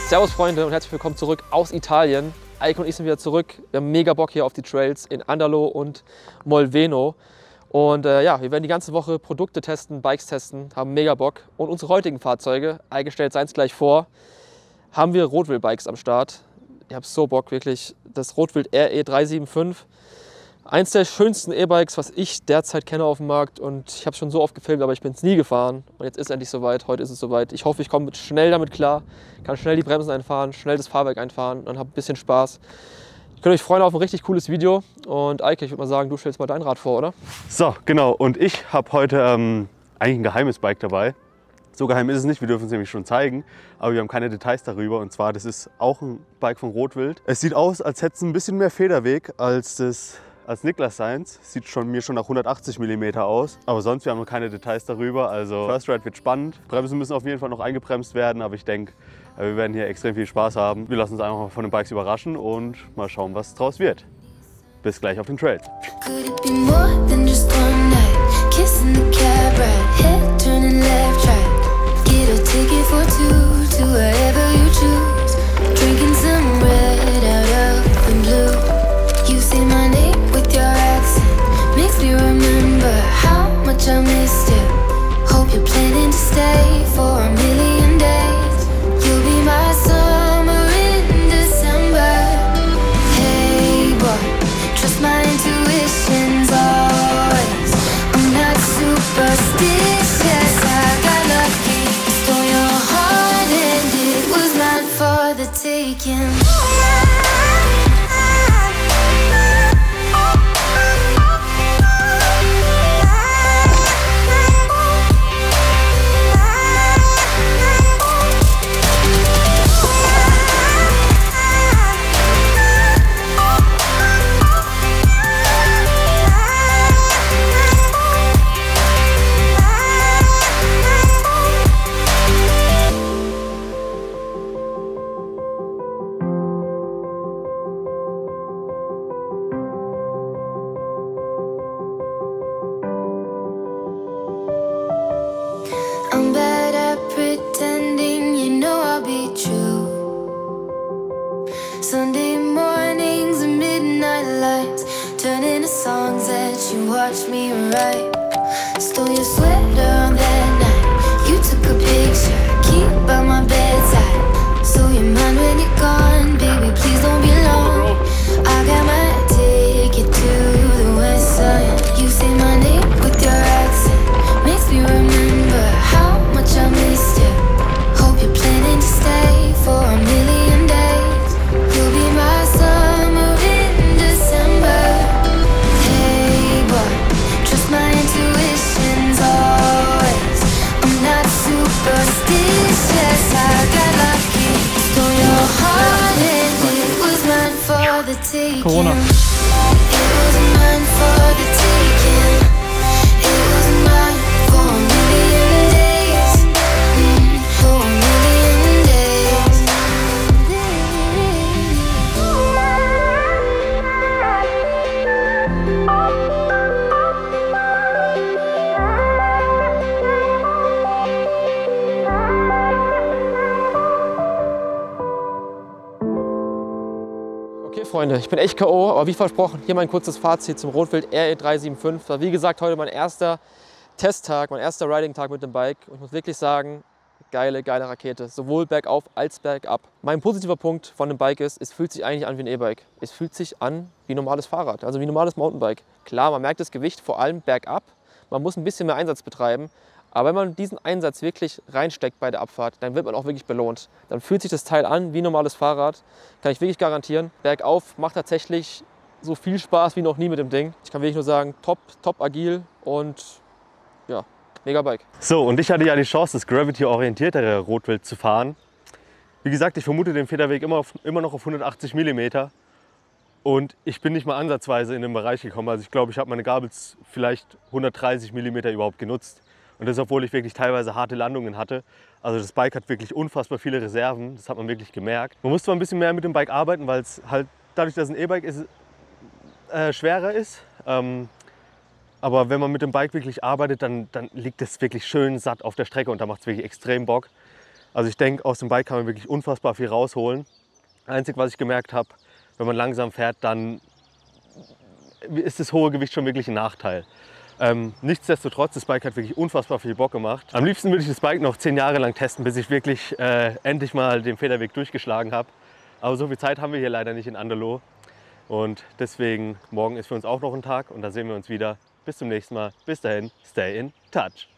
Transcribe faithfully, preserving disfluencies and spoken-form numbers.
Servus Freunde und herzlich willkommen zurück aus Italien. Eike und ich sind wieder zurück. Wir haben mega Bock hier auf die Trails in Andalo und Molveno. Und äh, ja, wir werden die ganze Woche Produkte testen, Bikes testen, haben mega Bock. Und unsere heutigen Fahrzeuge, Eike stellt seins gleich vor, haben wir Rotwild-Bikes am Start. Ich habe so Bock, wirklich. Das Rotwild R E drei sieben fünf. Eins der schönsten E-Bikes, was ich derzeit kenne auf dem Markt. Und ich habe es schon so oft gefilmt, aber ich bin es nie gefahren. Und jetzt ist es endlich soweit. Heute ist es soweit. Ich hoffe, ich komme schnell damit klar. Kann schnell die Bremsen einfahren, schnell das Fahrwerk einfahren und habe ein bisschen Spaß. Ich könnte euch freuen auf ein richtig cooles Video. Und Eike, ich würde mal sagen, du stellst mal dein Rad vor, oder? So, genau. Und ich habe heute ähm, eigentlich ein geheimes Bike dabei. So geheim ist es nicht, wir dürfen es nämlich schon zeigen, aber wir haben keine Details darüber. Und zwar, das ist auch ein Bike von Rotwild. Es sieht aus, als hätte es ein bisschen mehr Federweg als das als Niklas seins. Sieht schon, mir schon nach hundertachtzig Millimeter aus. Aber sonst, wir haben noch keine Details darüber. Also First Ride wird spannend. Bremsen müssen auf jeden Fall noch eingebremst werden, aber ich denke, wir werden hier extrem viel Spaß haben. Wir lassen uns einfach mal von den Bikes überraschen und mal schauen, was draus wird. Bis gleich auf den Trails. You say my name with your accent, makes me remember how much I missed you. Hope you're planning to stay for a million days. You'll be my summer in December. Hey boy, trust my intuitions always. I'm not superstitious, I got lucky. Stole your heart and it was mine for the taking. I'm bad at pretending, you know I'll be true. Sunday mornings and midnight lights turn into songs that you watch me write. Stole your sweater on that night, you took a picture, keep by my bedside. So you're mine when you're gone, baby, please don't be long. I got my ticket to the west side. You say my name with your accent, makes me remember how much I missed you. Hope you're planning to stay for a million days. You'll be my summer in December. Hey boy, trust my intuitions always. I'm not superstitious, I got lucky. Stole your heart and it was mine for the taking. Corona. It was mine for the taking. It was mine for a million days. Mm, for a million days. Okay Freunde, ich bin echt K O, aber wie versprochen, hier mein kurzes Fazit zum Rotwild R E drei sieben fünf. War wie gesagt heute mein erster Testtag, mein erster Riding-Tag mit dem Bike. Und ich muss wirklich sagen, geile, geile Rakete. Sowohl bergauf als bergab. Mein positiver Punkt von dem Bike ist, es fühlt sich eigentlich an wie ein E-Bike. Es fühlt sich an wie ein normales Fahrrad, also wie ein normales Mountainbike. Klar, man merkt das Gewicht vor allem bergab. Man muss ein bisschen mehr Einsatz betreiben. Aber wenn man diesen Einsatz wirklich reinsteckt bei der Abfahrt, dann wird man auch wirklich belohnt. Dann fühlt sich das Teil an wie ein normales Fahrrad. Kann ich wirklich garantieren. Bergauf macht tatsächlich so viel Spaß wie noch nie mit dem Ding. Ich kann wirklich nur sagen, top, top agil und ja, mega Bike. So, und ich hatte ja die Chance, das Gravity-orientiertere Rotwild zu fahren. Wie gesagt, ich vermute den Federweg immer, auf, immer noch auf hundertachtzig Millimeter. Und ich bin nicht mal ansatzweise in den Bereich gekommen. Also ich glaube, ich habe meine Gabels vielleicht hundertdreißig Millimeter überhaupt genutzt. Und das, obwohl ich wirklich teilweise harte Landungen hatte. Also das Bike hat wirklich unfassbar viele Reserven, das hat man wirklich gemerkt. Man muss zwar ein bisschen mehr mit dem Bike arbeiten, weil es halt dadurch, dass es ein E-Bike ist, äh, schwerer ist. Ähm, aber wenn man mit dem Bike wirklich arbeitet, dann, dann liegt es wirklich schön satt auf der Strecke und da macht es wirklich extrem Bock. Also ich denke, aus dem Bike kann man wirklich unfassbar viel rausholen. Einzig, was ich gemerkt habe, wenn man langsam fährt, dann ist das hohe Gewicht schon wirklich ein Nachteil. Ähm, nichtsdestotrotz, das Bike hat wirklich unfassbar viel Bock gemacht. Am liebsten würde ich das Bike noch zehn Jahre lang testen, bis ich wirklich äh, endlich mal den Federweg durchgeschlagen habe. Aber so viel Zeit haben wir hier leider nicht in Anderloh. Und deswegen, morgen ist für uns auch noch ein Tag und da sehen wir uns wieder. Bis zum nächsten Mal. Bis dahin, stay in touch.